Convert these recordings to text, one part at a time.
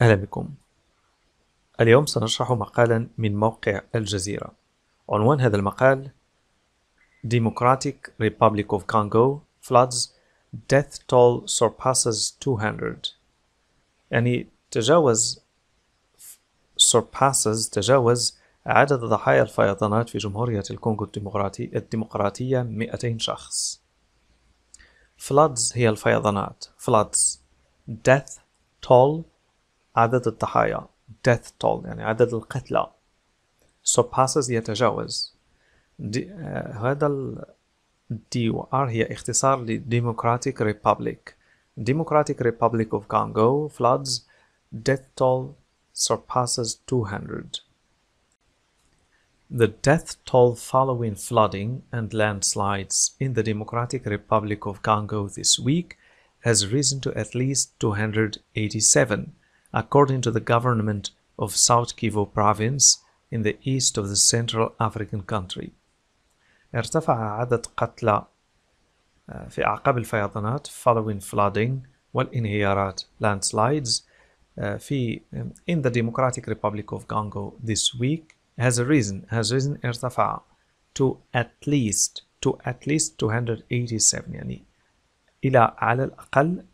أهلا بكم. اليوم سنشرح مقالا من موقع الجزيرة. عنوان هذا المقال Democratic Republic of Congo floods death toll surpasses 200. يعني تجاوز عدد ضحايا الفيضانات في جمهورية الكونغو الديمقراطية 200 شخص. Floods هي الفيضانات. Floods. Death toll عدد الضحايا. Death toll يعني عدد القتلى. Surpasses يتجاوز. هذا DOR هي اختصار ل Democratic Republic. Democratic Republic of Congo floods death toll surpasses 200. The death toll following flooding and landslides in the Democratic Republic of Congo this week has risen to at least 287, according to the government of South Kivu province in the east of the Central African country. ارتفع عدد قتلى في أعقاب الفيضانات following flooding والانهيارات landslides in the Democratic Republic of Congo this week has risen ارتفع to at least 287 يعني إلى على الأقل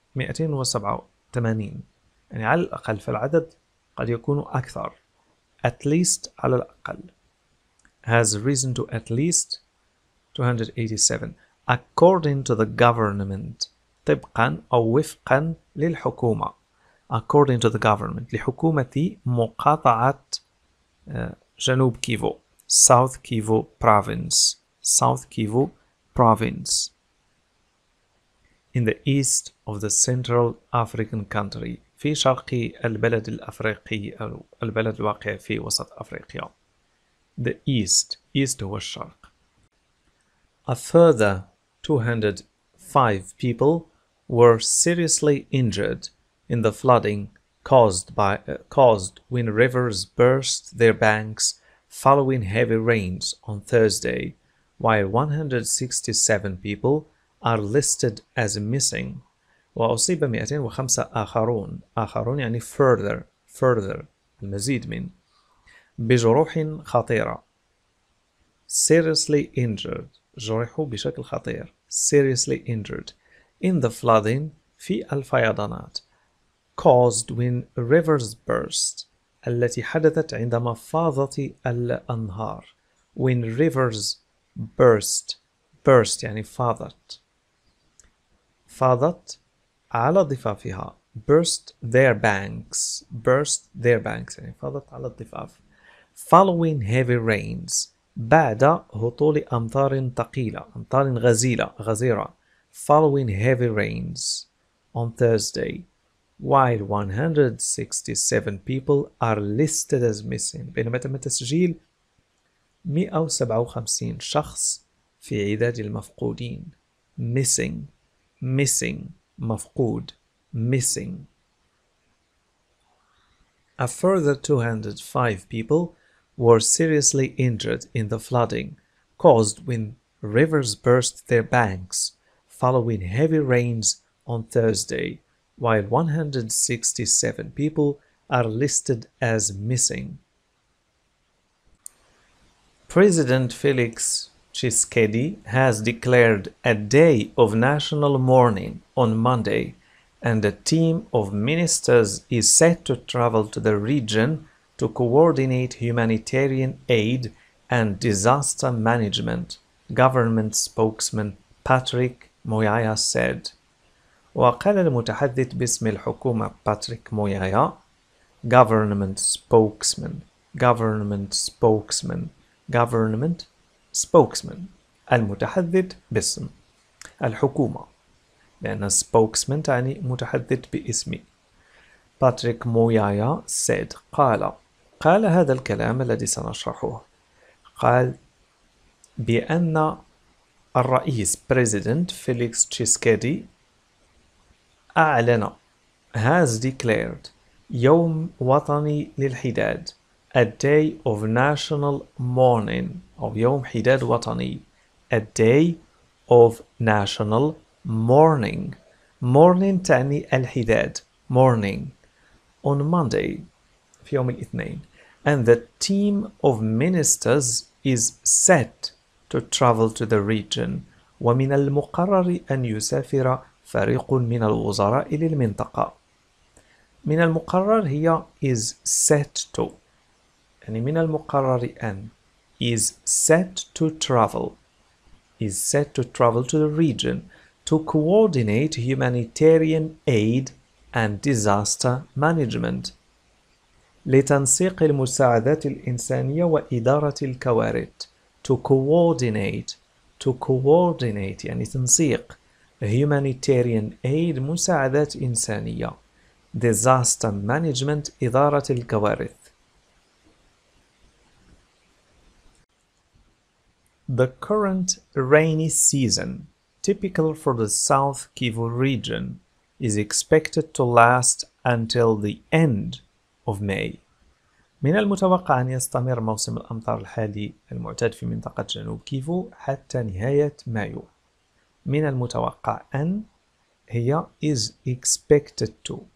287 يعني على الأقل فالعدد قد يكون أكثر at least على الأقل has risen to at least 287 according to the government طبقا أو وفقا للحكومة according to the government لحكومة مقاطعة جنوب كيفو South Kivu province in the east of the Central African country في شرق البلد الأفريقي أو البلد الواقع في وسط أفريقيا. The east هو الشرق. A further 205 people were seriously injured in the flooding caused when rivers burst their banks following heavy rains on Thursday, while 167 people are listed as missing. وأصيب 205 آخرون يعني further المزيد من بجروح خطيرة. Seriously injured جرحوا بشكل خطير. Seriously injured in the flooding في الفيضانات caused when rivers burst التي حدثت عندما فاضت الأنهار. when rivers burst يعني فاضت على ضفافها. burst their banks يعني فاضت على الضفاف. following heavy rains بعد هطول أمطار ثقيلة أمطار غزيرة following heavy rains on Thursday, while 167 people are listed as missing. بينما تم تسجيل 157 شخص في عداد المفقودين. missing مفقود missing. A further 205 people were seriously injured in the flooding caused when rivers burst their banks following heavy rains on Thursday, while 167 people are listed as missing. President Felix Tshisekedi has declared a day of national mourning on Monday, and a team of ministers is set to travel to the region to coordinate humanitarian aid and disaster management, government spokesman Patrick Muyaya said. وقال المتحدث باسم الحكومة باتريك مويايا government spokesman المتحدث باسم الحكومة لأن spokesman تعني متحدث باسم. باتريك مويايا said قال هذا الكلام الذي سنشرحه. قال بأن الرئيس President فيليكس تشيسكيدي أعلن has declared يوم وطني للحداد a day of national mourning أو يوم حداد وطني a day of national mourning تعني الحداد mourning on Monday في يوم الاثنين and the team of ministers is set to travel to the region ومن المقرر أن يسافر فريق من الوزراء للمنطقة. من المقرر هي is set to يعني من المقرر أن is set to travel to the region to coordinate humanitarian aid and disaster management لتنسيق المساعدات الإنسانية وإدارة الكوارث. to coordinate يعني تنسيق humanitarian aid مساعدات إنسانية disaster management إدارة الكوارث. The current rainy season, typical for the South Kivu region, is expected to last until the end of May. من المتوقع أن يستمر موسم الأمطار الحالي المعتاد في منطقة جنوب كيفو حتى نهاية مايو. من المتوقع أن هي is expected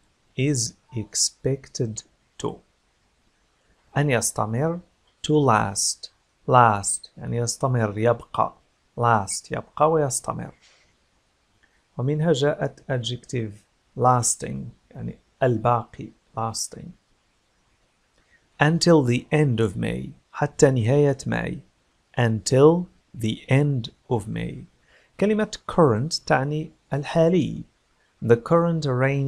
to أن يستمر to last يعني يستمر يبقى يبقى ويستمر. ومنها جاءت adjective lasting يعني الباقي lasting. until the end of May حتى نهاية ماي until the end of May. كلمة current تعني الحالي the current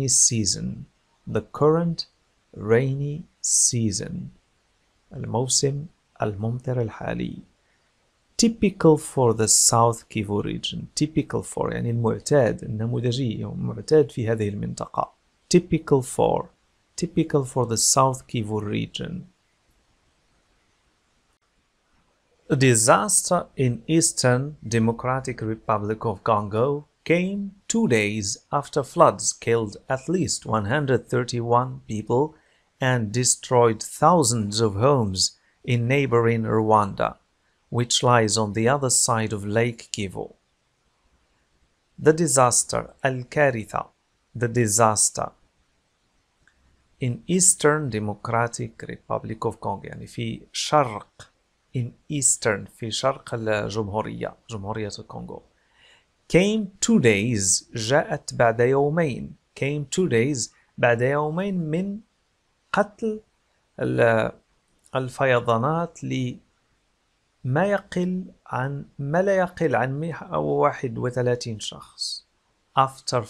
rainy season الموسم الممطر الحالي. typical for the South Kivu region typical for يعني المعتاد النموذجي معتاد في هذه المنطقة typical for the South Kivu region. A disaster in Eastern Democratic Republic of Congo came 2 days after floods killed at least 131 people and destroyed thousands of homes in neighboring Rwanda, which lies on the other side of Lake Kivu. The disaster, الكارثة, the disaster in Eastern Democratic Republic of Congo يعني في شرق في شرق جمهورية الكونغو. came 2 days جاءت بعد يومين بعد يومين من قتل الفيضانات لما لا يقل عن 131 شخص. after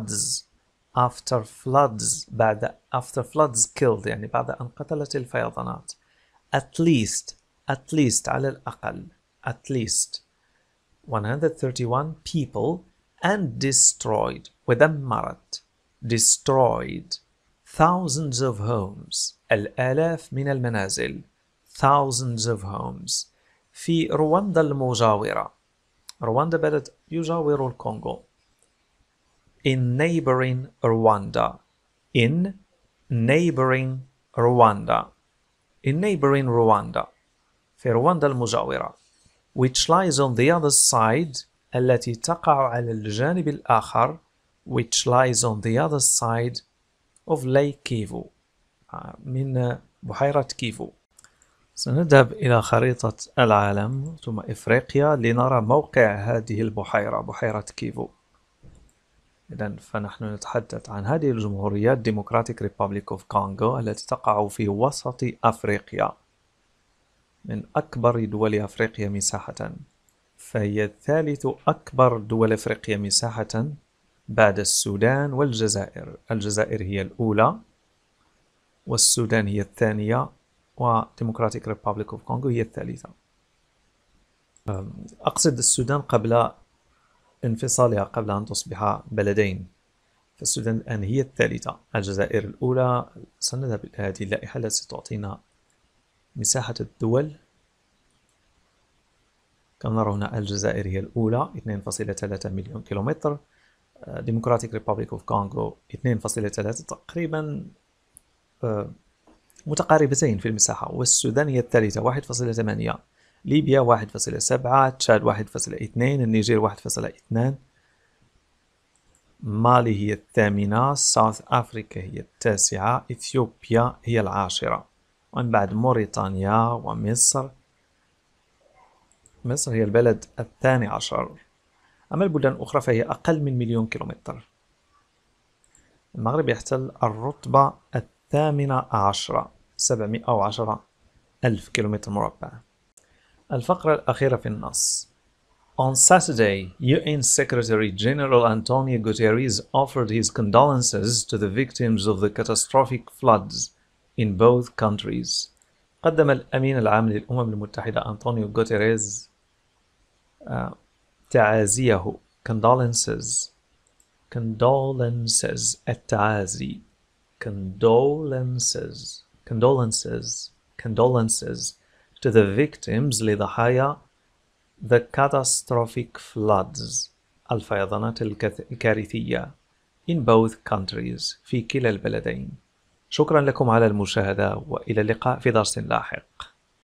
floods killed يعني بعد أن قتلت الفيضانات at least على الأقل 131 people and destroyed thousands of homes الآلاف من المنازل thousands of homes في رواندا المجاورة. رواندا بلد يجاور الكونغو. in neighboring Rwanda في رواندا المجاورة which lies on the other side التي تقع على الجانب الآخر which lies on the other side of Lake Kivu من بحيرة كيفو. سنذهب إلى خريطة العالم ثم إفريقيا لنرى موقع هذه البحيرة بحيرة كيفو. إذن فنحن نتحدث عن هذه الجمهورية Democratic Republic of Congo التي تقع في وسط أفريقيا من أكبر دول أفريقيا مساحة، فهي ثالث أكبر دول أفريقيا مساحة بعد السودان والجزائر. الجزائر هي الأولى والسودان هي الثانية و Democratic Republic of Congo هي الثالثة. أقصد السودان قبل انفصالها قبل أن تصبح بلدين، فالسودان الآن هي الثالثة، الجزائر الأولى. سنذهب إلى هذه اللائحة التي ستعطينا مساحة الدول. كما نرى هنا الجزائر هي الأولى 2.3 مليون كيلومتر، Democratic Republic of Congo 2.3 تقريبا متقاربتين في المساحة، والسودان هي الثالثة 1.8، ليبيا 1.7، تشاد 1.2، النيجير 1.2. مالي هي الثامنة، ساوث أفريقيا هي التاسعة، إثيوبيا هي العاشرة، ومن بعد موريتانيا ومصر. مصر هي البلد الثاني عشر. أما البلدان الأخرى فهي أقل من 1,000,000 كيلومتر. المغرب يحتل الرتبة الثامنة عشرة، 710,000 كيلومتر مربع. الفقرة الأخيرة في النص. On Saturday, UN Secretary General Antonio Guterres offered his condolences to the victims of the catastrophic floods in both countries. قدم الأمين العام للأمم المتحدة أنطونيو غوتيريز تعازيه condolences التعازي condolences to the victims لضحايا the catastrophic floods الفيضانات الكارثية in both countries في كلا البلدين. شكرا لكم على المشاهدة وإلى اللقاء في درس لاحق.